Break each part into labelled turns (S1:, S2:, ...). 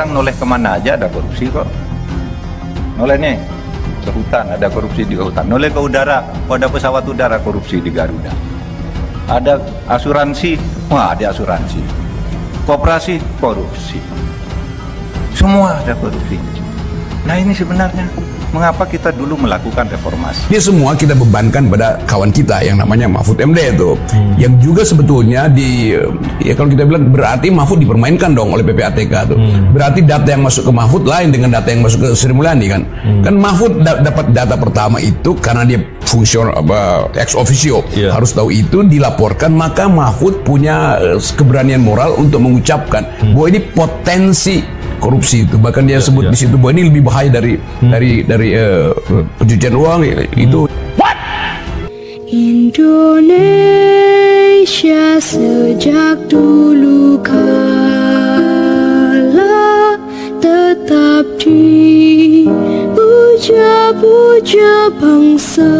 S1: Sekarang noleh kemana aja ada korupsi kok. Noleh nih ke hutan, ada korupsi di hutan. Noleh ke udara, ada pesawat udara, korupsi di Garuda. Ada asuransi, wah ada asuransi. Koperasi, korupsi. Semua ada korupsi. Nah ini sebenarnya mengapa kita dulu melakukan reformasi.
S2: Ini semua kita bebankan pada kawan kita yang namanya Mahfud MD itu. Yang juga sebetulnya ya kalau kita bilang berarti Mahfud dipermainkan dong oleh PPATK tuh. Berarti data yang masuk ke Mahfud lain dengan data yang masuk ke Sri Mulyani kan. Kan Mahfud dapat data pertama itu karena dia fungsional ex officio, harus tahu itu, dilaporkan, maka Mahfud punya keberanian moral untuk mengucapkan bahwa ini potensi korupsi itu. Bahkan dia sebut di situ bahwa ini lebih bahaya dari pencucian uang itu. What?
S3: Indonesia sejak dulu kala tetap dipuja-puja bangsa.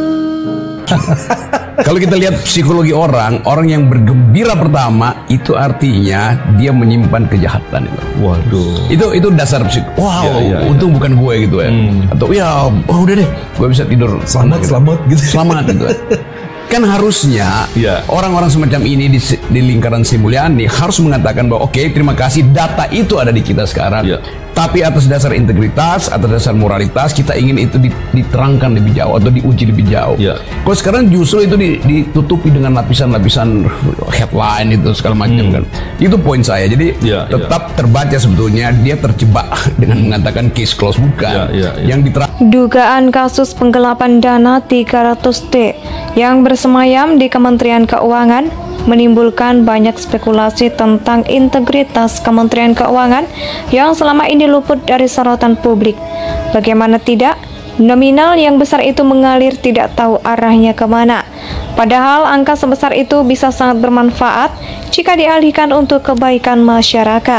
S2: Kalau kita lihat psikologi orang yang bergembira pertama itu artinya dia menyimpan kejahatan itu.
S4: Waduh.
S2: Itu dasar untung bukan gue gitu ya. Atau udah deh, gue bisa tidur
S4: selamat gitu.
S2: Selamat gitu. Kan harusnya orang-orang semacam ini di lingkaran Sri Mulyani harus mengatakan bahwa oke, terima kasih, data itu ada di kita sekarang. Tapi atas dasar integritas, atas dasar moralitas, kita ingin itu diterangkan lebih jauh atau diuji lebih jauh. Kalau sekarang justru itu ditutupi dengan lapisan-lapisan headline itu segala macam kan. Itu poin saya. Jadi tetap terbaca sebetulnya dia terjebak dengan mengatakan case close, bukan. Yang
S5: dugaan kasus penggelapan dana 300T yang bersemayam di Kementerian Keuangan menimbulkan banyak spekulasi tentang integritas Kementerian Keuangan yang selama ini luput dari sorotan publik. Bagaimana tidak, nominal yang besar itu mengalir tidak tahu arahnya kemana. Padahal angka sebesar itu bisa sangat bermanfaat jika dialihkan untuk kebaikan masyarakat.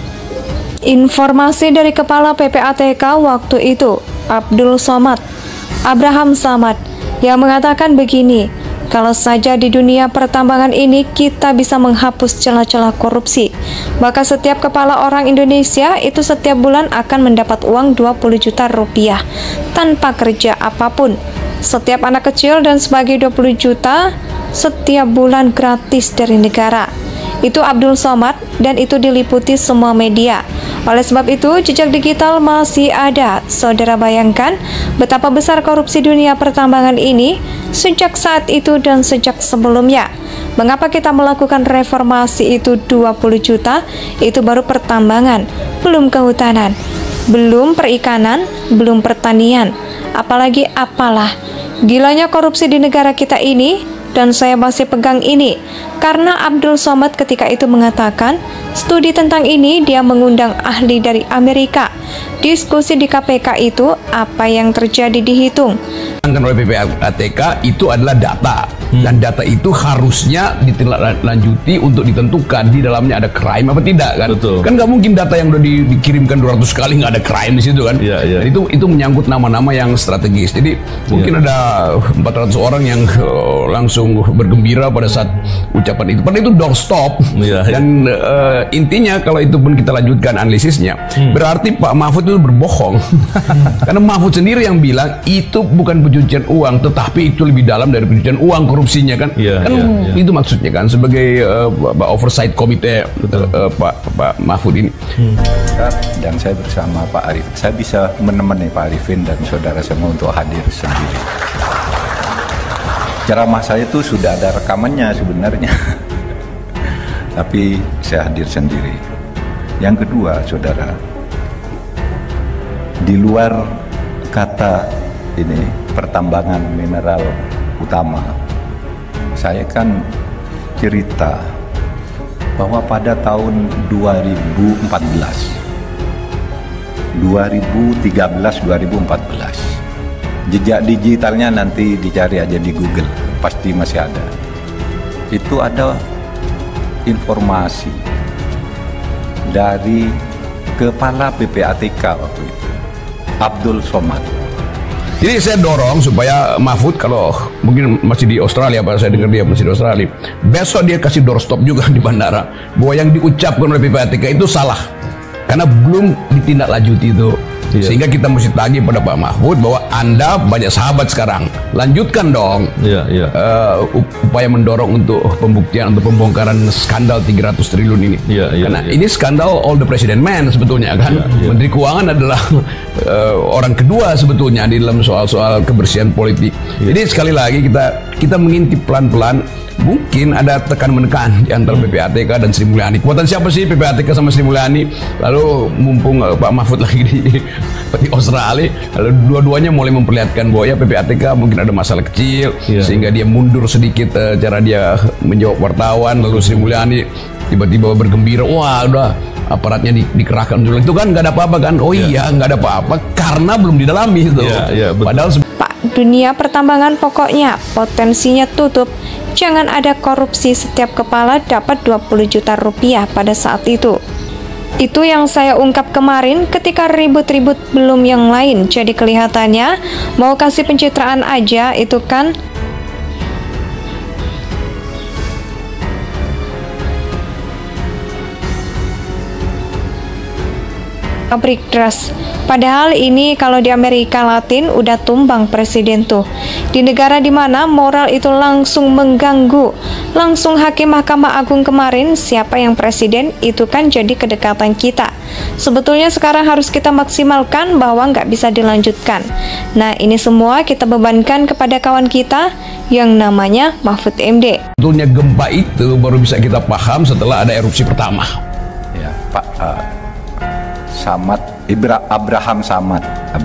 S5: Informasi dari Kepala PPATK waktu itu, Abdul Somad, Abraham Samad, yang mengatakan begini, kalau saja di dunia pertambangan ini kita bisa menghapus celah-celah korupsi, maka setiap kepala orang Indonesia itu setiap bulan akan mendapat uang 20 juta rupiah tanpa kerja apapun. Setiap anak kecil dan sebagai 20 juta setiap bulan gratis dari negara. Itu Abdul Somad dan itu diliputi semua media. Oleh sebab itu, jejak digital masih ada. Saudara bayangkan betapa besar korupsi dunia pertambangan ini sejak saat itu dan sejak sebelumnya. Mengapa kita melakukan reformasi itu 20 juta? Itu baru pertambangan, belum kehutanan, belum perikanan, belum pertanian. Apalagi apalah. Gilanya korupsi di negara kita ini, dan saya masih pegang ini karena Abdul Somad ketika itu mengatakan studi tentang ini dia mengundang ahli dari Amerika. Diskusi di KPK itu apa yang terjadi dihitung.
S2: Oleh PPATK itu adalah data dan data itu harusnya ditindaklanjuti untuk ditentukan di dalamnya ada crime apa tidak kan. Kan nggak mungkin data yang udah dikirimkan 200 kali nggak ada crime di situ kan. Dan itu menyangkut nama-nama yang strategis. Jadi mungkin ada 400 orang yang langsung bergembira pada saat ucapan itu. Padahal itu doorstop. Dan intinya kalau itu pun kita lanjutkan analisisnya, berarti Pak Mahfud itu berbohong. Karena Mahfud sendiri yang bilang itu bukan pencucian uang, tetapi itu lebih dalam dari pencucian uang korupsinya kan. Itu maksudnya kan sebagai oversight komite Pak Mahfud ini.
S1: Dan saya bersama Pak Arif, saya bisa menemani Pak Arifin dan saudara semua untuk hadir sendiri. Ceramah saya itu sudah ada rekamannya sebenarnya, tapi saya hadir sendiri. Yang kedua, saudara, di luar kata ini pertambangan mineral utama, saya kan cerita bahwa pada tahun 2013-2014 jejak digitalnya nanti dicari aja di Google, pasti masih ada. Itu ada informasi dari Kepala PPATK waktu itu, Abdul Somad.
S2: Jadi saya dorong supaya Mahfud, kalau mungkin masih di Australia, Pak, saya dengar dia masih di Australia, besok dia kasih doorstop juga di bandara bahwa yang diucapkan oleh PPATK itu salah. karena belum ditindaklanjuti itu. Sehingga kita mesti tagih pada Pak Mahfud bahwa Anda banyak sahabat sekarang, lanjutkan dong upaya mendorong untuk pembuktian, untuk pembongkaran skandal 300 triliun ini. Karena ini skandal all the president man sebetulnya kan. Menteri Keuangan adalah orang kedua sebetulnya di dalam soal-soal kebersihan politik. Jadi sekali lagi kita mengintip pelan-pelan. Mungkin ada tekan-menekan di antara PPATK dan Sri Mulyani. Kekuatan siapa sih PPATK sama Sri Mulyani? Lalu mumpung Pak Mahfud lagi di Australia, lalu dua-duanya mulai memperlihatkan bahwa ya PPATK mungkin ada masalah kecil, sehingga dia mundur sedikit cara dia menjawab wartawan. Lalu Sri Mulyani tiba-tiba bergembira, wah udah aparatnya dikerahkan dulu. Itu kan nggak ada apa-apa kan? Oh iya nggak ada apa-apa karena belum didalami itu. Padahal
S5: dunia pertambangan pokoknya potensinya tutup. Jangan ada korupsi, setiap kepala dapat 20 juta rupiah pada saat itu. Itu yang saya ungkap kemarin ketika ribut-ribut belum yang lain. Jadi kelihatannya mau kasih pencitraan aja itu kan. Pabrik deras. Padahal ini kalau di Amerika Latin udah tumbang presiden tuh. Di negara dimana moral itu langsung mengganggu. Langsung hakim Mahkamah Agung kemarin siapa yang presiden itu kan jadi kedekatan kita. Sebetulnya sekarang harus kita maksimalkan bahwa nggak bisa dilanjutkan. Nah ini semua kita bebankan kepada kawan kita yang namanya Mahfud MD.
S2: Sebetulnya gempa itu baru bisa kita paham setelah ada erupsi pertama.
S1: Ya Pak Abraham Samad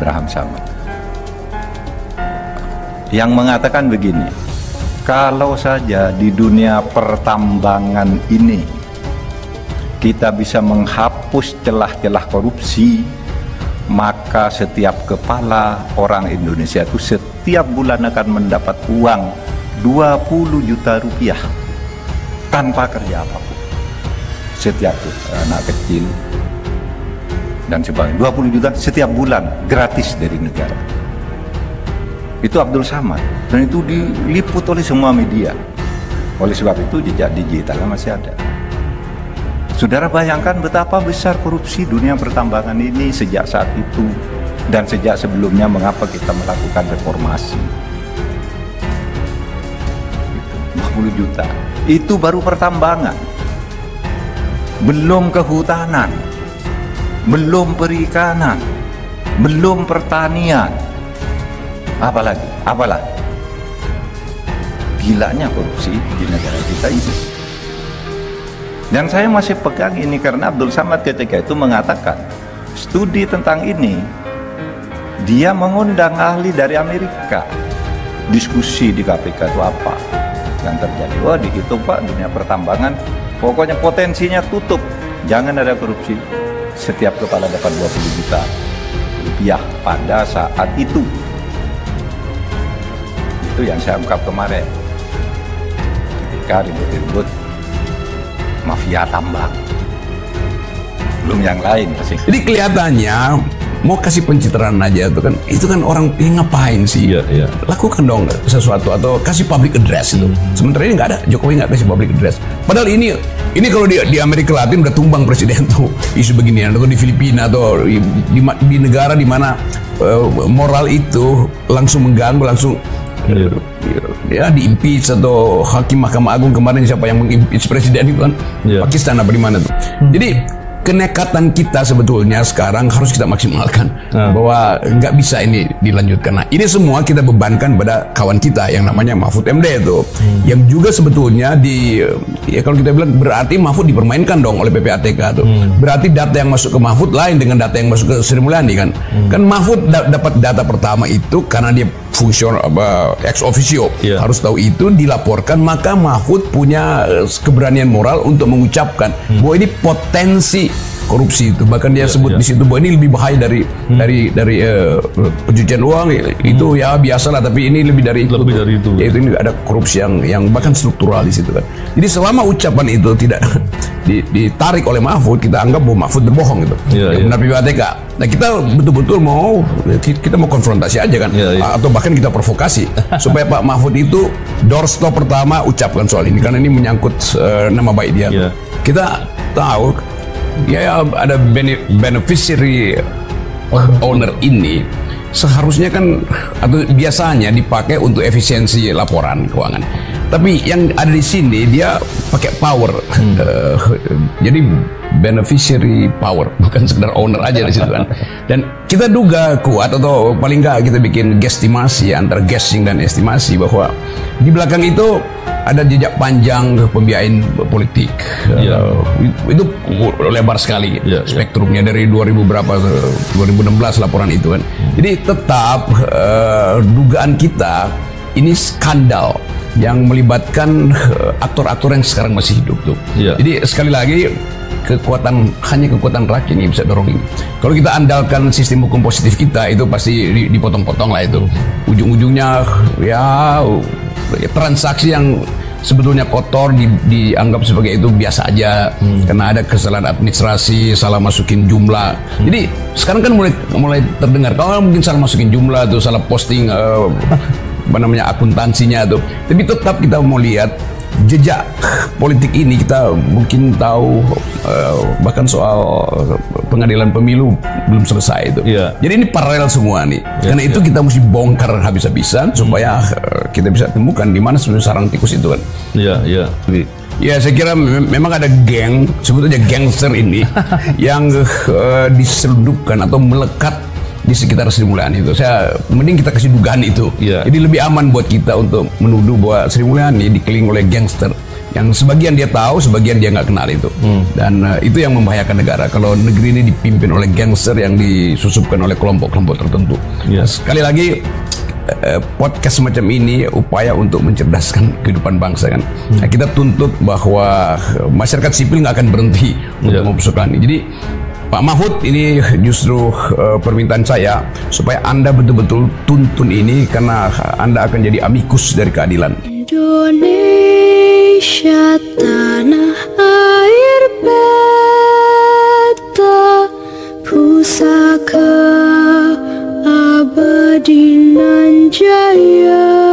S1: yang mengatakan begini, kalau saja di dunia pertambangan ini kita bisa menghapus celah-celah korupsi, maka setiap kepala orang Indonesia itu setiap bulan akan mendapat uang 20 juta rupiah tanpa kerja apapun. Setiap anak kecil dan sebagainya, 20 juta setiap bulan gratis dari negara. Itu Abdul Samad, dan itu diliput oleh semua media. Oleh sebab itu jejak digitalnya masih ada. Saudara bayangkan betapa besar korupsi dunia pertambangan ini sejak saat itu dan sejak sebelumnya, mengapa kita melakukan reformasi. 20 juta itu baru pertambangan, belum kehutanan, belum perikanan, belum pertanian, apalagi gilanya korupsi di negara kita ini. Dan saya masih pegang ini karena Abdul Samad ketika itu mengatakan studi tentang ini, dia mengundang ahli dari Amerika, diskusi di KPK itu apa yang terjadi. Wah dihitung Pak, dunia pertambangan pokoknya potensinya tutup, jangan ada korupsi. Setiap kepala dapat 20 juta rupiah pada saat itu. Itu yang saya ungkap kemarin ketika ribut-ribut mafia tambang, belum yang lain pasti.
S2: Jadi kelihatannya mau kasih pencitraan aja tuh kan, itu kan orang ini ngapain sih? Lakukan dong sesuatu atau kasih public address itu. Sementara ini nggak ada, Jokowi nggak kasih public address. Padahal ini kalau di Amerika Latin udah tumbang presiden tuh isu beginian, atau di Filipina atau di negara di mana moral itu langsung mengganggu, langsung ya di-impeach, atau hakim Mahkamah Agung kemarin siapa yang meng-impeach presiden itu kan Pakistan apa di mana tuh. Jadi kenekatan kita sebetulnya sekarang harus kita maksimalkan bahwa nggak bisa ini dilanjutkan. Nah ini semua kita bebankan pada kawan kita yang namanya Mahfud MD itu, yang juga sebetulnya ya kalau kita bilang berarti Mahfud dipermainkan dong oleh PPATK tuh. Berarti data yang masuk ke Mahfud lain dengan data yang masuk ke Sri Mulyani kan. Kan Mahfud dapat data pertama itu karena dia fungsional ex officio, harus tahu itu, dilaporkan, maka Mahfud punya keberanian moral untuk mengucapkan bahwa ini potensi korupsi itu. Bahkan dia sebut di situ bahwa ini lebih bahaya dari pencucian uang. Itu ya biasalah, tapi ini lebih dari itu. Yaitu ini ada korupsi yang bahkan struktural di situ kan. Jadi selama ucapan itu tidak ditarik oleh Mahfud, kita anggap bahwa Mahfud berbohong gitu. Benar PPATK. Nah kita betul-betul mau konfrontasi aja kan, atau bahkan kita provokasi supaya Pak Mahfud itu doorstop pertama ucapkan soal ini, karena ini menyangkut nama baik dia. Kita tahu ya ada beneficiary owner ini seharusnya kan atau biasanya dipakai untuk efisiensi laporan keuangan. Tapi yang ada di sini dia pakai power, jadi beneficiary power, bukan sekedar owner aja di situ kan. Dan kita duga kuat atau paling nggak kita bikin guesstimasi antara guessing dan estimasi bahwa di belakang itu ada jejak panjang pembiayaan politik. Itu lebar sekali spektrumnya dari 2000 berapa ke 2016 laporan itu kan. Jadi tetap dugaan kita ini skandal yang melibatkan aktor-aktor yang sekarang masih hidup tuh. Jadi sekali lagi hanya kekuatan rakyat yang bisa dorong ini. Kalau kita andalkan sistem hukum positif kita itu pasti dipotong-potong lah itu. Ujung-ujungnya ya transaksi yang sebetulnya kotor dianggap sebagai itu biasa aja karena ada kesalahan administrasi, salah masukin jumlah. Jadi sekarang kan mulai terdengar kalau mungkin salah masukin jumlah tuh, salah posting akuntansinya tuh. Tapi tetap kita mau lihat jejak politik ini, kita mungkin tahu bahkan soal pengadilan pemilu belum selesai itu. Jadi ini paralel semua nih. Karena itu kita mesti bongkar habis-habisan supaya kita bisa temukan di mana sebenarnya sarang tikus itu kan. Ya saya kira memang ada geng, sebetulnya gangster ini yang diselundupkan atau melekat di sekitar Sri Mulyani itu. Mending kita kasih dugaan itu. Jadi lebih aman buat kita untuk menuduh bahwa Sri Mulyani dikelilingi oleh gangster yang sebagian dia tahu, sebagian dia nggak kenal itu. Dan itu yang membahayakan negara kalau negeri ini dipimpin oleh gangster yang disusupkan oleh kelompok-kelompok tertentu. Sekali lagi podcast semacam ini upaya untuk mencerdaskan kehidupan bangsa kan. Nah, kita tuntut bahwa masyarakat sipil nggak akan berhenti untuk mempersoalkan ini. Jadi Pak Mahfud, ini justru permintaan saya supaya Anda betul-betul tuntun ini karena Anda akan jadi amikus dari keadilan.
S3: Indonesia tanah air beta, pusaka abadi nan jaya.